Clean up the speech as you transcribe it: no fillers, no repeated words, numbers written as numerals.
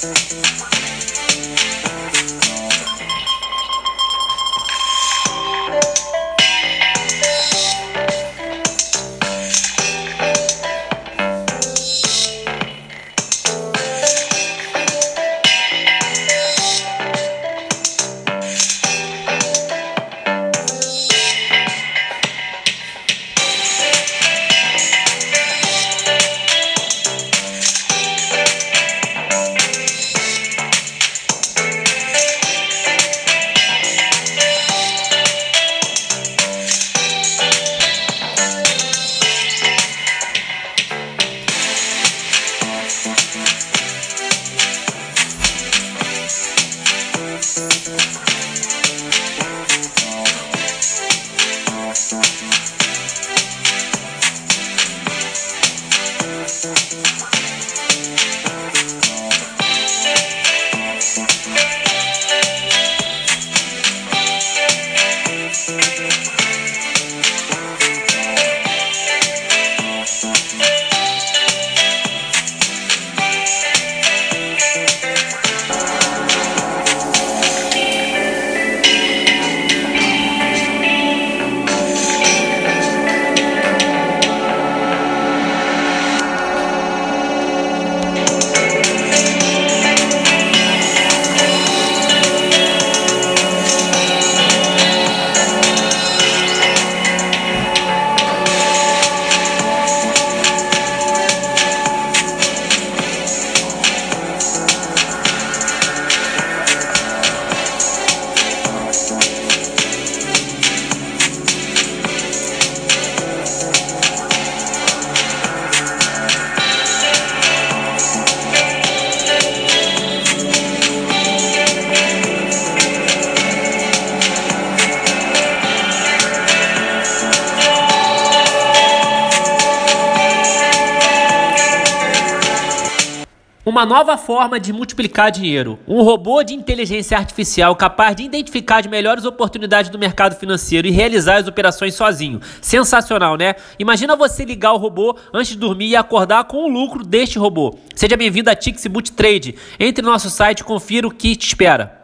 Uma nova forma de multiplicar dinheiro. Um robô de inteligência artificial capaz de identificar as melhores oportunidades do mercado financeiro e realizar as operações sozinho. Sensacional, né? Imagina você ligar o robô antes de dormir e acordar com o lucro deste robô. Seja bem-vindo a Tix Multitrade. Entre no nosso site e confira o que te espera.